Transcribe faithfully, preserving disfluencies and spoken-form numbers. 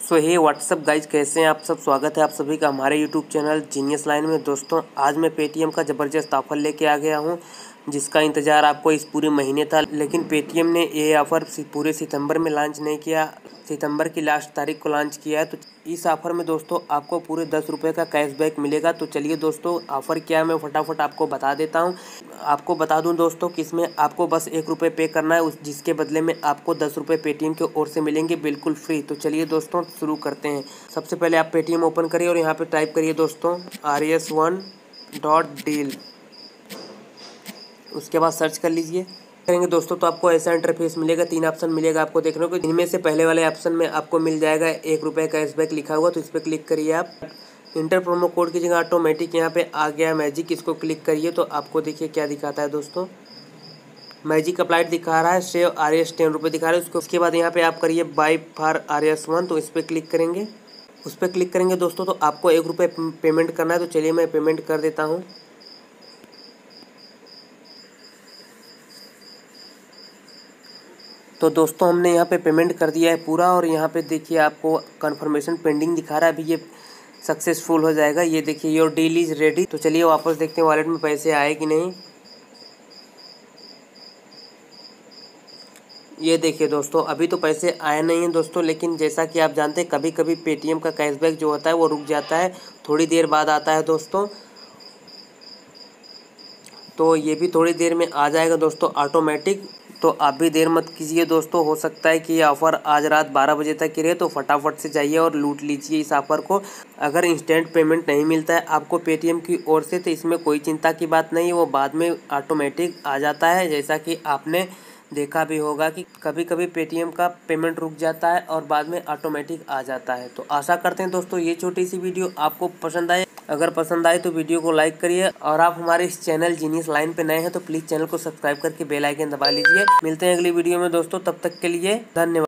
सो हे what's up guys, कैसे हैं आप सब। स्वागत है आप सभी का हमारे यूट्यूब चैनल जीनियस लाइन में। दोस्तों, आज मैं पेटीएम का ज़बरदस्त ऑफ़र लेके आ गया हूं, जिसका इंतज़ार आपको इस पूरे महीने था, लेकिन पेटीएम ने ये ऑफ़र पूरे सितंबर में लॉन्च नहीं किया। सितंबर की लास्ट तारीख को लॉन्च किया है। तो इस ऑफ़र में दोस्तों आपको पूरे दस रुपये का कैशबैक मिलेगा। तो चलिए दोस्तों, ऑफ़र क्या है मैं फटाफट आपको बता देता हूं। आपको बता दूं दोस्तों कि इसमें आपको बस एक रुपये पे करना है, उस जिसके बदले में आपको दस रुपये पेटीएम की ओर से मिलेंगे, बिल्कुल फ्री। तो चलिए दोस्तों शुरू करते हैं। सबसे पहले आप पेटीएम ओपन करिए और यहाँ पे टाइप करिए दोस्तों R S one dot deal. उसके बाद सर्च कर लीजिए। करेंगे दोस्तों तो आपको ऐसा इंटरफेस मिलेगा। तीन ऑप्शन मिलेगा आपको देखने को। इनमें से पहले वाले ऑप्शन में आपको मिल जाएगा एक रुपये कैशबैक लिखा हुआ, तो इस पर क्लिक करिए आप। इंटर प्रोमो कोड की जगह ऑटोमेटिक यहाँ पे आ गया मैजिक, इसको क्लिक करिए तो आपको देखिए क्या दिखाता है दोस्तों। मैजिक अप्लाइड दिखा रहा है, सेव आर एस टेन रुपये दिखा रहा है उसको। उसके बाद यहाँ पे आप करिए buy for R S one, तो इस पर क्लिक करेंगे। उस पर क्लिक करेंगे दोस्तों तो आपको एक रुपये पेमेंट करना है। तो चलिए मैं पेमेंट कर देता हूँ। तो दोस्तों हमने यहाँ पे पेमेंट कर दिया है पूरा, और यहाँ पे देखिए आपको कंफर्मेशन पेंडिंग दिखा रहा है। अभी ये सक्सेसफुल हो जाएगा। ये देखिए योर डील इज़ रेडी। तो चलिए वापस देखते हैं वॉलेट में पैसे आए कि नहीं। ये देखिए दोस्तों, अभी तो पैसे आए नहीं हैं दोस्तों, लेकिन जैसा कि आप जानते हैं कभी कभी पेटीएम का कैशबैक जो होता है वो रुक जाता है, थोड़ी देर बाद आता है दोस्तों। तो ये भी थोड़ी देर में आ जाएगा दोस्तों ऑटोमेटिक। तो आप भी देर मत कीजिए दोस्तों, हो सकता है कि ये ऑफ़र आज रात बारह बजे तक ही रहे। तो फटाफट से जाइए और लूट लीजिए इस ऑफ़र को। अगर इंस्टेंट पेमेंट नहीं मिलता है आपको पेटीएम की ओर से तो इसमें कोई चिंता की बात नहीं है, वो बाद में ऑटोमेटिक आ जाता है। जैसा कि आपने देखा भी होगा कि कभी कभी पेटीएम का पेमेंट रुक जाता है और बाद में ऑटोमेटिक आ जाता है। तो आशा करते हैं दोस्तों ये छोटी सी वीडियो आपको पसंद आए। अगर पसंद आए तो वीडियो को लाइक करिए, और आप हमारे इस चैनल जीनियस लाइन पे नए हैं तो प्लीज़ चैनल को सब्सक्राइब करके बेल आइकन दबा लीजिए। मिलते हैं अगली वीडियो में दोस्तों, तब तक के लिए धन्यवाद।